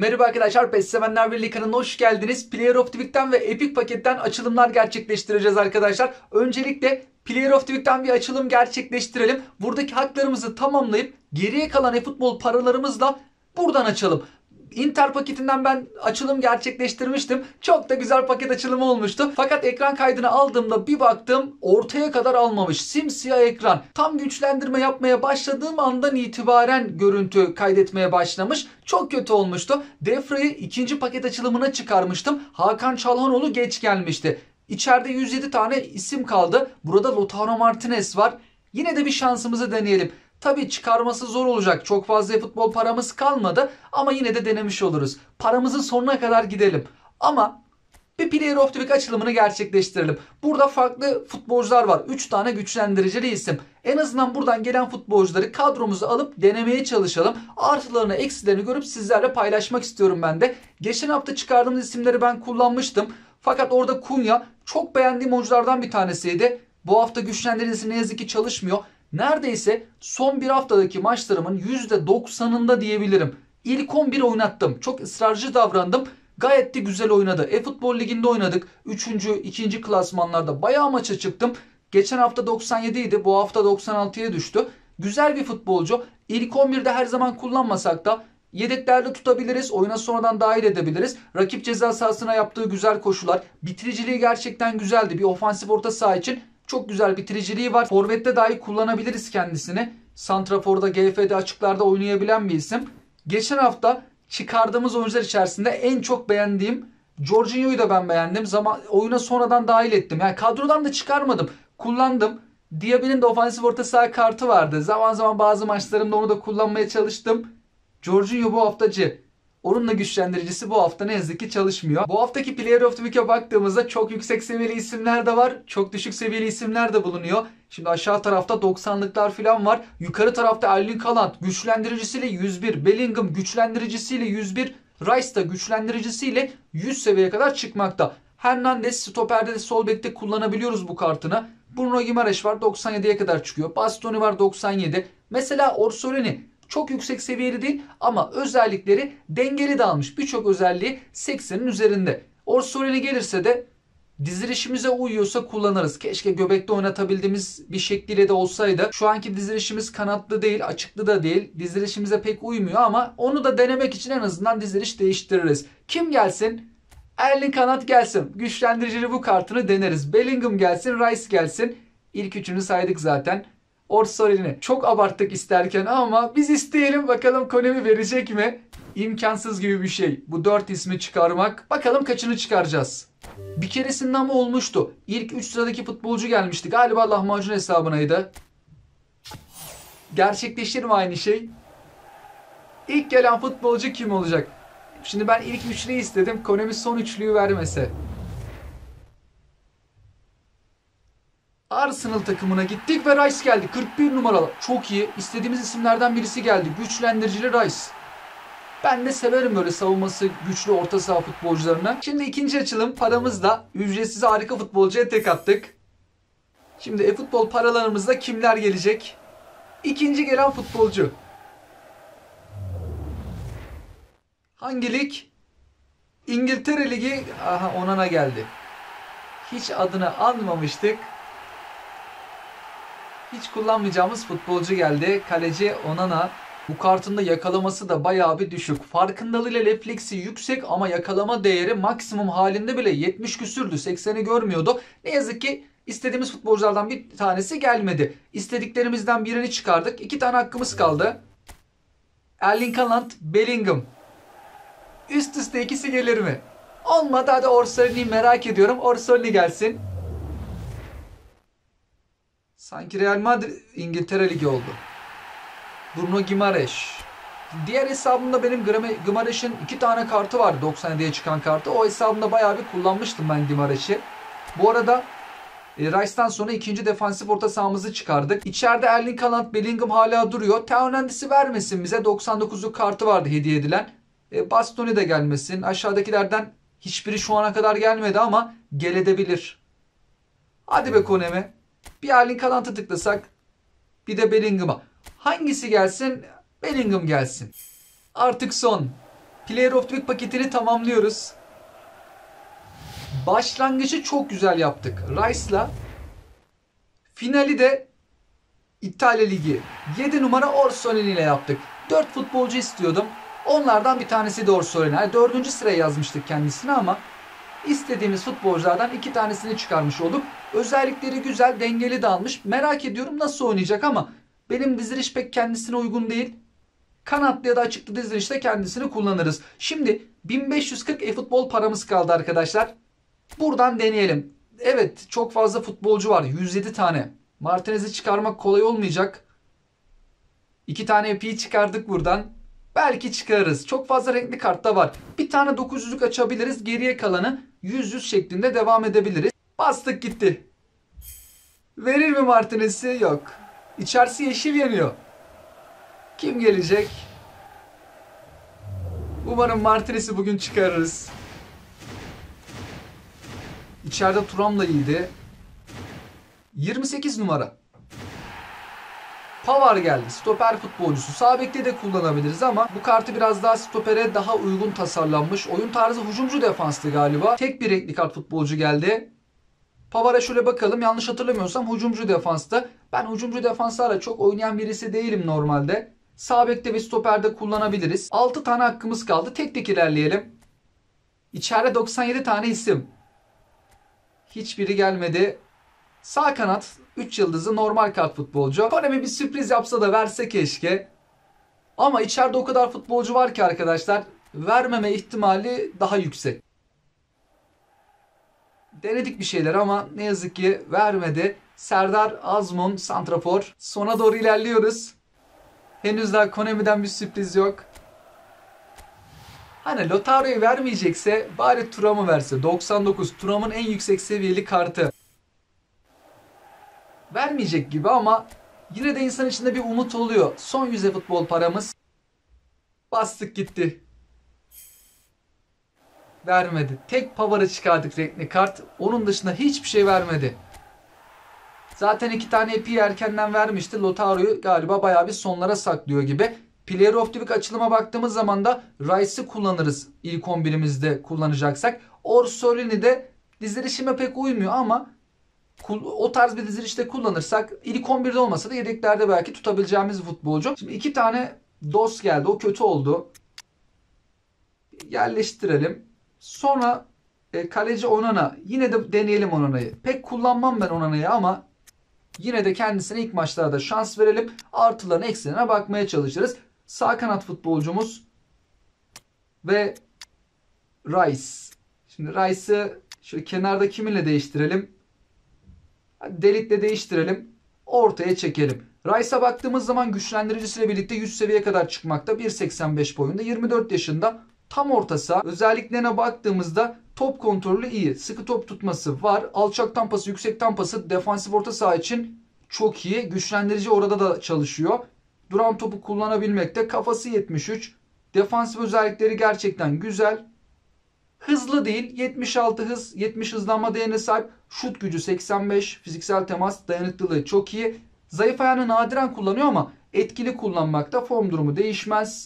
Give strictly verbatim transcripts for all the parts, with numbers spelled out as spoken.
Merhaba arkadaşlar, PES Sevenler Birliği kanalına hoş geldiniz. Player of the Week'ten ve Epic paketten açılımlar gerçekleştireceğiz arkadaşlar. Öncelikle Player of the Week'ten bir açılım gerçekleştirelim. Buradaki haklarımızı tamamlayıp geriye kalan eFootball paralarımızla buradan açalım. Inter paketinden ben açılım gerçekleştirmiştim. Çok da güzel paket açılımı olmuştu. Fakat ekran kaydını aldığımda bir baktım ortaya kadar almamış. Simsiyah ekran. Tam güçlendirme yapmaya başladığım andan itibaren görüntü kaydetmeye başlamış. Çok kötü olmuştu. Defra'yı ikinci paket açılımına çıkarmıştım. Hakan Çalhanoğlu geç gelmişti. İçeride yüz yedi tane isim kaldı. Burada Lautaro Martinez var. Yine de bir şansımızı deneyelim. Tabii çıkarması zor olacak. Çok fazla futbol paramız kalmadı. Ama yine de denemiş oluruz. Paramızın sonuna kadar gidelim. Ama bir Player of the Week açılımını gerçekleştirelim. Burada farklı futbolcular var. üç tane güçlendiricili isim. En azından buradan gelen futbolcuları kadromuza alıp denemeye çalışalım. Artılarını eksilerini görüp sizlerle paylaşmak istiyorum ben de. Geçen hafta çıkardığımız isimleri ben kullanmıştım. Fakat orada Kunya çok beğendiğim oyunculardan bir tanesiydi. Bu hafta güçlendiricisi ne yazık ki çalışmıyor. Neredeyse son bir haftadaki maçlarımın yüzde doksanında diyebilirim. İlk on bir oynattım. Çok ısrarcı davrandım. Gayet de güzel oynadı. eFootball Ligi'nde oynadık. üçüncü, ikinci klasmanlarda bayağı maça çıktım. Geçen hafta doksan yedi idi. Bu hafta doksan altıya düştü. Güzel bir futbolcu. İlk on birde her zaman kullanmasak da yedeklerde tutabiliriz. Oyuna sonradan dahil edebiliriz. Rakip ceza sahasına yaptığı güzel koşular. Bitiriciliği gerçekten güzeldi. Bir ofansif orta saha için çok güzel bitiriciliği var. Forvet'te dahi kullanabiliriz kendisini. Santrafor'da, G F'de, açıklarda oynayabilen bir isim. Geçen hafta çıkardığımız oyuncular içerisinde en çok beğendiğim Jorginho'yu da ben beğendim. Zaman oyuna sonradan dahil ettim. Yani kadrodan da çıkarmadım. Kullandım. Diaby'nin de ofansif orta saha kartı vardı. Zaman zaman bazı maçlarımda onu da kullanmaya çalıştım. Jorginho bu haftacı. Onun da güçlendiricisi bu hafta ne yazık ki çalışmıyor. Bu haftaki Player of the Week'e baktığımızda çok yüksek seviyeli isimler de var. Çok düşük seviyeli isimler de bulunuyor. Şimdi aşağı tarafta doksanlıklar falan var. Yukarı tarafta Erling Haaland güçlendiricisiyle yüz bir. Bellingham güçlendiricisiyle yüz bir. Rice da güçlendiricisiyle yüz seviyeye kadar çıkmakta. Hernandez stoperde de sol bekte kullanabiliyoruz bu kartını. Bruno Gimareş var doksan yediye kadar çıkıyor. Bastoni var doksan yedi. Mesela Orsolini çok yüksek seviyeli değil ama özellikleri dengeli de almış. Birçok özelliği seksenin üzerinde. Orsolini gelirse de dizilişimize uyuyorsa kullanırız. Keşke göbekte oynatabildiğimiz bir şekliyle de olsaydı. Şu anki dizilişimiz kanatlı değil, açıklı da değil. Dizilişimize pek uymuyor ama onu da denemek için en azından diziliş değiştiririz. Kim gelsin? Erling Haaland gelsin. Güçlendiricili bu kartını deneriz. Bellingham gelsin, Rice gelsin. İlk üçünü saydık zaten. Orsolini çok abarttık isterken ama biz isteyelim bakalım Konami verecek mi? İmkansız gibi bir şey. Bu dört ismi çıkarmak. Bakalım kaçını çıkaracağız. Bir keresinde ama olmuştu. İlk üç sıradaki futbolcu gelmişti. Galiba lahmacun hesabınaydı. Gerçekleşir mi aynı şey? İlk gelen futbolcu kim olacak? Şimdi ben ilk üçlüyü istedim. Konami son üçlüyü vermese. Arsenal takımına gittik ve Rice geldi. kırk bir numaralı. Çok iyi. İstediğimiz isimlerden birisi geldi. Güçlendiricili Rice. Ben de severim böyle savunması güçlü orta saha futbolcularını. Şimdi ikinci açılım paramızla ücretsiz harika futbolcuya tek attık. Şimdi eFootball paralarımızda kimler gelecek? İkinci gelen futbolcu. Hangi lig? İngiltere Ligi. Aha, Onana geldi. Hiç adını anmamıştık. Hiç kullanmayacağımız futbolcu geldi. Kaleci Onana. Bu kartın da yakalaması da bayağı bir düşük. Farkındalığıyla refleksi yüksek ama yakalama değeri maksimum halinde bile yetmiş küsürdü. sekseni görmüyordu. Ne yazık ki istediğimiz futbolculardan bir tanesi gelmedi. İstediklerimizden birini çıkardık. İki tane hakkımız kaldı. Erling Haaland, Bellingham. Üst üste ikisi gelir mi? Olmadı, hadi Orsolini'yi merak ediyorum. Orsolini gelsin. Sanki Real Madrid İngiltere Ligi oldu. Bruno Gimareş. Diğer hesabımda benim Gimareş'in iki tane kartı vardı. doksan yediye çıkan kartı. O hesabımda bayağı bir kullanmıştım ben Gimareş'i. Bu arada e, Rice'dan sonra ikinci defansif orta sahamızı çıkardık. İçeride Erling Haaland, Bellingham hala duruyor. Teo Hernandez'i vermesin bize. doksan dokuzluk kartı vardı hediye edilen. E, Bastoni de gelmesin. Aşağıdakilerden hiçbiri şu ana kadar gelmedi ama gelebilir. Hadi be Konami. Bir Erling Haaland'a tıklasak. Bir de Bellingham'a. Hangisi gelsin? Bellingham gelsin. Artık son. Player of the Week paketini tamamlıyoruz. Başlangıcı çok güzel yaptık Rice'la. Finali de İtalya Ligi yedi numara Orsolini ile yaptık. dört futbolcu istiyordum. Onlardan bir tanesi de Orsolini. Yani dördüncü sıraya yazmıştık kendisini ama istediğimiz futbolculardan iki tanesini çıkarmış olduk. Özellikleri güzel, dengeli dağılmış. Merak ediyorum nasıl oynayacak ama benim diziliş pek kendisine uygun değil. Kanatlı ya da açıklı dizilişte kendisini kullanırız. Şimdi bin beş yüz kırk e-futbol paramız kaldı arkadaşlar. Buradan deneyelim. Evet, çok fazla futbolcu var. yüz yedi tane. Martinez'i çıkarmak kolay olmayacak. iki tane epi'yi çıkardık buradan. Belki çıkarırız. Çok fazla renkli kart da var. Bir tane dokuz yüzlük açabiliriz. Geriye kalanı yüz yüz şeklinde devam edebiliriz. Bastık gitti. Verir mi Martinez'i? Yok. İçerisi yeşil yanıyor. Kim gelecek? Umarım Martinez'i bugün çıkarırız. İçeride Thuram da iyiydi. yirmi sekiz numara. Pavard geldi. Stoper futbolcusu. Sağ bekte de kullanabiliriz ama bu kartı biraz daha stopere daha uygun tasarlanmış. Oyun tarzı hücumcu defanstı galiba. Tek bir renkli kart futbolcu geldi. Pavard'a şöyle bakalım. Yanlış hatırlamıyorsam hücumcu defanstı. Ben hücumcu defanslarla çok oynayan birisi değilim normalde. Sağ bekte ve stoperde kullanabiliriz. altı tane hakkımız kaldı. Tek tek ilerleyelim. İçeride doksan yedi tane isim. Hiçbiri gelmedi. Sağ kanat üç yıldızı normal kart futbolcu. Konami bir sürpriz yapsa da verse keşke. Ama içeride o kadar futbolcu var ki arkadaşlar, vermeme ihtimali daha yüksek. Denedik bir şeyler ama ne yazık ki vermedi. Serdar Azmun santrafor. Sona doğru ilerliyoruz. Henüz daha Konami'den bir sürpriz yok. Hani Lotario'yu vermeyecekse bari Thuram'ı verse. doksan dokuz Thuram'ın en yüksek seviyeli kartı. Vermeyecek gibi ama yine de insan içinde bir umut oluyor. Son yüz futbol paramız. Bastık gitti. Vermedi. Tek Pavard'ı çıkardık renkli kart. Onun dışında hiçbir şey vermedi. Zaten iki tane epi'yi erkenden vermişti. Lotario'yu galiba bayağı bir sonlara saklıyor gibi. Player of the Week açılıma baktığımız zaman da Rice'ı kullanırız. İlk on birimizde kullanacaksak. Orsolini de dizilişime pek uymuyor ama o tarz bir dizilişte kullanırsak ilk on birde olmasa da yedeklerde belki tutabileceğimiz bir futbolcu. Şimdi iki tane dos geldi. O kötü oldu. Yerleştirelim. Sonra e, kaleci Onana. Yine de deneyelim Onana'yı. Pek kullanmam ben Onana'yı ama yine de kendisine ilk maçlarda şans verelim. Artılarına eksilerine bakmaya çalışırız. Sağ kanat futbolcumuz ve Rice. Şimdi Rice'ı şöyle kenarda kiminle değiştirelim? Delikle değiştirelim. Ortaya çekelim. Rice'a baktığımız zaman güçlendiricisiyle birlikte yüz seviyeye kadar çıkmakta. bir seksen beş boyunda. yirmi dört yaşında. Tam orta saha. Özelliklerine baktığımızda top kontrolü iyi. Sıkı top tutması var. Alçak tampası, yüksek tampası defansif orta saha için çok iyi. Güçlendirici orada da çalışıyor. Duran topu kullanabilmekte. Kafası yetmiş üç. Defansif özellikleri gerçekten güzel. Hızlı değil. yetmiş altı hız, yetmiş hızlanma değerine sahip. Şut gücü seksen beş. Fiziksel temas dayanıklılığı çok iyi. Zayıf ayağını nadiren kullanıyor ama etkili kullanmakta. Form durumu değişmez.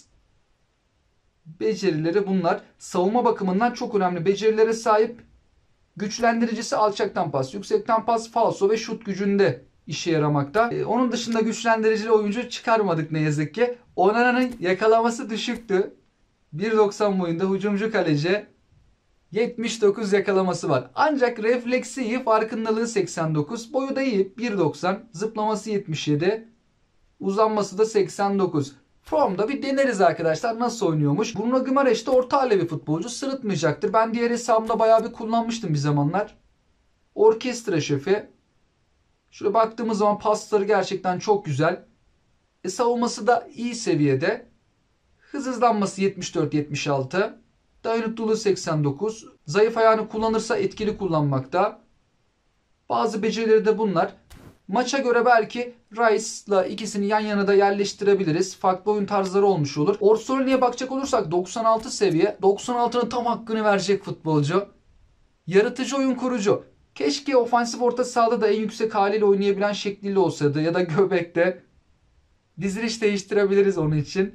Becerileri bunlar. Savunma bakımından çok önemli becerilere sahip. Güçlendiricisi alçaktan pas, yüksekten pas, falso ve şut gücünde işe yaramakta. Ee, onun dışında güçlendiricili oyuncu çıkarmadık ne yazık ki. Onana'nın yakalaması düşüktü. bir doksan boyunda hücumcu kaleci. yetmiş dokuz yakalaması var. Ancak refleksi iyi, farkındalığı seksen dokuz. Boyu da iyi, bir doksan. Zıplaması yetmiş yedi. Uzanması da seksen dokuz. Formda bir deneriz arkadaşlar nasıl oynuyormuş. Bruno Guimaraes de orta halli futbolcu, sırıtmayacaktır. Ben diğer hesabımda bayağı bir kullanmıştım bir zamanlar. Orkestra şefi. Şöyle baktığımız zaman pasları gerçekten çok güzel. E, savunması da iyi seviyede. Hız hızlanması yetmiş dört yetmiş altı. Dayanıklılığı seksen dokuz. Zayıf ayağını kullanırsa etkili kullanmakta. Bazı becerileri de bunlar. Maça göre belki Rice'la ikisini yan yana da yerleştirebiliriz. Farklı oyun tarzları olmuş olur. Orsolini'ye bakacak olursak doksan altı seviye. doksan altının tam hakkını verecek futbolcu. Yaratıcı oyun kurucu. Keşke ofansif orta sahada da en yüksek haliyle oynayabilen şekliyle olsaydı. Ya da göbekte. Diziliş değiştirebiliriz onun için.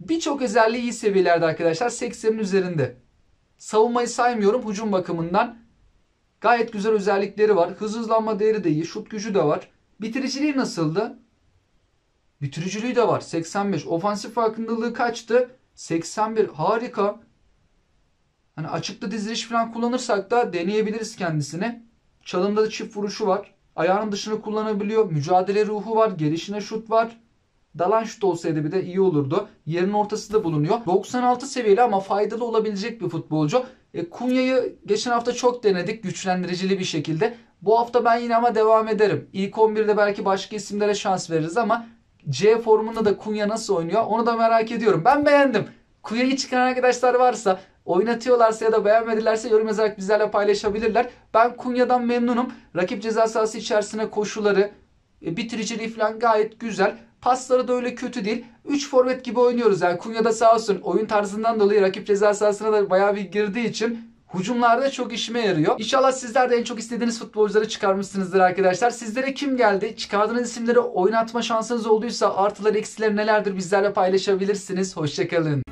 Birçok özelliği iyi seviyelerde arkadaşlar. seksenin üzerinde. Savunmayı saymıyorum, hücum bakımından gayet güzel özellikleri var. Hız hızlanma değeri de iyi. Şut gücü de var. Bitiriciliği nasıldı? Bitiriciliği de var. seksen beş. Ofansif farkındalığı kaçtı? seksen bir. Harika. Hani açıkta diziliş falan kullanırsak da deneyebiliriz kendisini. Çalımda da çift vuruşu var. Ayağının dışını kullanabiliyor. Mücadele ruhu var. Gelişine şut var. Dalan şut olsaydı bir de iyi olurdu. Yerin ortası da bulunuyor. doksan altı seviyeli ama faydalı olabilecek bir futbolcu. E, Kunya'yı geçen hafta çok denedik güçlendiricili bir şekilde. Bu hafta ben yine ama devam ederim. İlk on birde belki başka isimlere şans veririz ama C formunda da Kunya nasıl oynuyor onu da merak ediyorum. Ben beğendim. Kunya'yı çıkaran arkadaşlar varsa, oynatıyorlarsa ya da beğenmedilerse yorum yazarak bizlerle paylaşabilirler. Ben Kunya'dan memnunum. Rakip ceza sahası içerisine koşuları, e, bitiriciliği falan gayet güzel. Pasları da öyle kötü değil. üç forvet gibi oynuyoruz. Yani Kunya'da sağ olsun oyun tarzından dolayı rakip ceza sahasına da bayağı bir girdiği için hücumlarda çok işime yarıyor. İnşallah sizler de en çok istediğiniz futbolcuları çıkarmışsınızdır arkadaşlar. Sizlere kim geldi? Çıkardığınız isimleri oynatma şansınız olduysa artıları eksileri nelerdir bizlerle paylaşabilirsiniz. Hoşçakalın.